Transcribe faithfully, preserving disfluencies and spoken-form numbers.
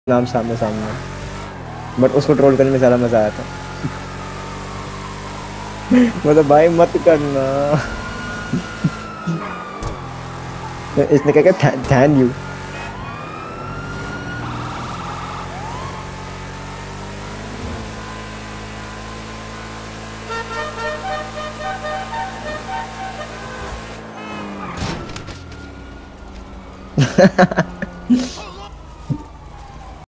नाम सामने सामने, बट उसको ट्रोल करने में ज्यादा मजा आया था। मतलब भाई मत करना। इसने क्या क्या थैंक यू।